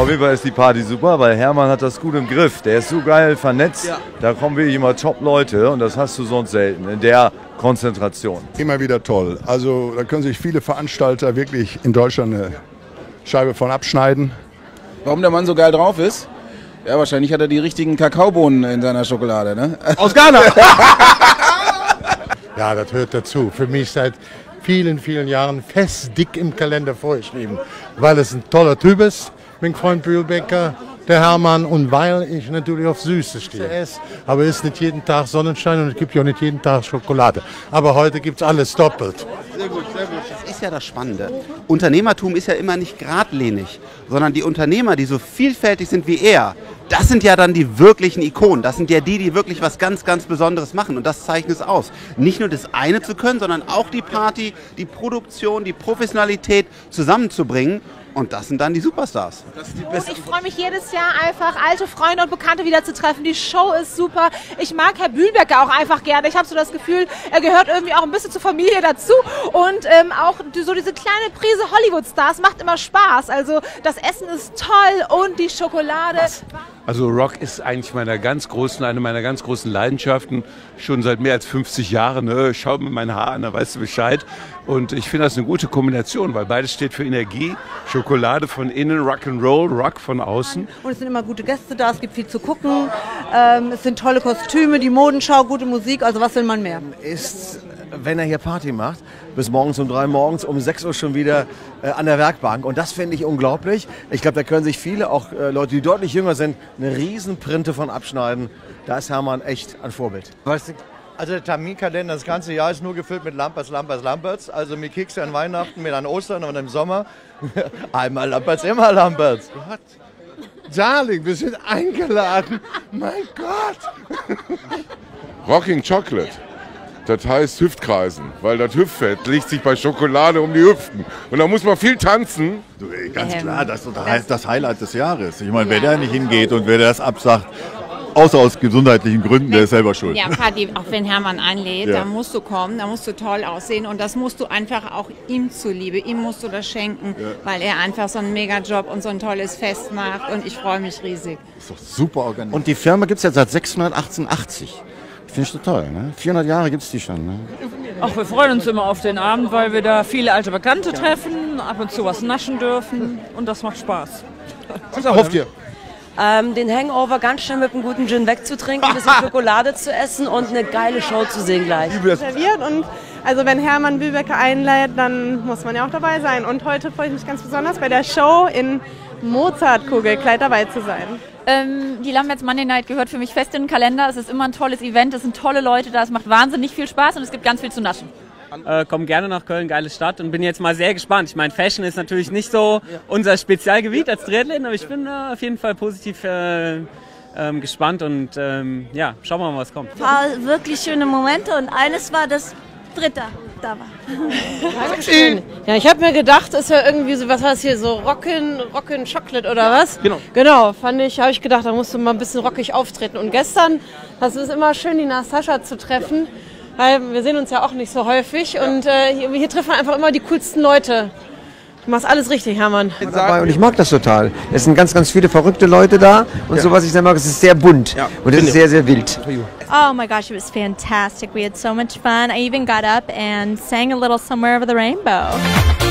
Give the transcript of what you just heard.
Auf jeden Fall ist die Party super, weil Hermann hat das gut im Griff. Der ist so geil vernetzt, ja. Da kommen wirklich immer Top-Leute und das hast du sonst selten in der Konzentration. Immer wieder toll. Also da können sich viele Veranstalter wirklich in Deutschland eine Scheibe von abschneiden. Warum der Mann so geil drauf ist? Ja, wahrscheinlich hat er die richtigen Kakaobohnen in seiner Schokolade, ne? Aus Ghana! Ja, das hört dazu. Für mich seit vielen, vielen Jahren fest dick im Kalender vorgeschrieben, weil es ein toller Typ ist, mein Freund Bühlbecker, der Hermann, und weil ich natürlich auf Süße stehe. Aber es ist nicht jeden Tag Sonnenschein und es gibt ja auch nicht jeden Tag Schokolade. Aber heute gibt es alles doppelt. Sehr gut, sehr gut. Das ist ja das Spannende. Unternehmertum ist ja immer nicht geradlinig, sondern die Unternehmer, die so vielfältig sind wie er, das sind ja dann die wirklichen Ikonen. Das sind ja die, die wirklich was ganz, ganz Besonderes machen. Und das zeichnet es aus. Nicht nur das eine zu können, sondern auch die Party, die Produktion, die Professionalität zusammenzubringen. Und das sind dann die Superstars. Ich freue mich jedes Jahr einfach, alte Freunde und Bekannte wieder zu treffen. Die Show ist super. Ich mag Herr Bühlbecker auch einfach gerne. Ich habe so das Gefühl, er gehört irgendwie auch ein bisschen zur Familie dazu. Und auch so diese kleine Prise Hollywood-Stars macht immer Spaß. Also das Essen ist toll und die Schokolade. Also Rock ist eigentlich eine meiner ganz großen Leidenschaften. Schon seit mehr als 50 Jahren. Ne? Schau mir meine Haare an, da weißt du Bescheid. Und ich finde das eine gute Kombination, weil beides steht für Energie. Schokolade von innen, Rock'n'Roll, Rock von außen. Und es sind immer gute Gäste da, es gibt viel zu gucken. Es sind tolle Kostüme, die Modenschau, gute Musik. Also was will man mehr? Ist, wenn er hier Party macht, bis morgens um 3 morgens, um 6 Uhr schon wieder an der Werkbank. Und das finde ich unglaublich. Ich glaube, da können sich viele, auch Leute, die deutlich jünger sind, eine Riesenprinte von abschneiden. Da ist Hermann echt ein Vorbild. Also der Terminkalender das ganze Jahr ist nur gefüllt mit Lamperts. Also mit Kekse an Weihnachten, mit an Ostern und im Sommer. Einmal Lamperts, immer Lamperts. Gott, Darling, wir sind eingeladen. Mein Gott. Rocking Chocolate. Das heißt Hüftkreisen, weil das Hüftfett legt sich bei Schokolade um die Hüften. Und da muss man viel tanzen. Ganz klar, das ist das Highlight des Jahres. Ich meine, wer da nicht hingeht und wer das absagt, außer aus gesundheitlichen Gründen, der ist selber schuld. Ja, Party, auch wenn Hermann einlädt, Ja. da musst du kommen, da musst du toll aussehen und das musst du einfach auch ihm zuliebe, ihm musst du das schenken, weil er einfach so einen Mega-Job und so ein tolles Fest macht und ich freue mich riesig. Das ist doch super organisiert. Und die Firma gibt es ja seit 688. Finde ich so toll, ne? 400 Jahre gibt es die schon, ne? Ach, wir freuen uns immer auf den Abend, weil wir da viele alte Bekannte treffen, ab und zu was naschen dürfen und das macht Spaß. Was erhofft ihr? Den Hangover ganz schnell mit einem guten Gin wegzutrinken, ein bisschen Schokolade zu essen und eine geile Show zu sehen gleich. Serviert und also wenn Hermann Bühlbecker einlädt, dann muss man ja auch dabei sein. Und heute freue ich mich ganz besonders bei der Show in Mozart-Kugelkleid dabei zu sein. Die Lamberts Monday Night gehört für mich fest in den Kalender. Es ist immer ein tolles Event, es sind tolle Leute da, es macht wahnsinnig viel Spaß und es gibt ganz viel zu naschen. Komm gerne nach Köln, geile Stadt und bin jetzt mal sehr gespannt. Ich meine, Fashion ist natürlich nicht so unser Spezialgebiet als Triathlet, aber ich bin auf jeden Fall positiv gespannt und ja, schauen wir mal, was kommt. War wirklich schöne Momente und eines war das dritte da war. Dankeschön. Ja, ich habe mir gedacht, ist ja irgendwie so, was heißt hier, so Rockin' Chocolate oder was? Genau, habe ich gedacht, da musst du mal ein bisschen rockig auftreten. Und gestern, das ist immer schön, die Natascha zu treffen, weil wir sehen uns ja auch nicht so häufig und hier treffen wir einfach immer die coolsten Leute. Du machst alles richtig, Hermann. Und ich mag das total. Es sind ganz, ganz viele verrückte Leute da und so, was ich sehr mag, es ist sehr bunt und es ist sehr, sehr wild. Oh my gosh, it was fantastic. We had so much fun. I even got up and sang a little Somewhere Over the Rainbow.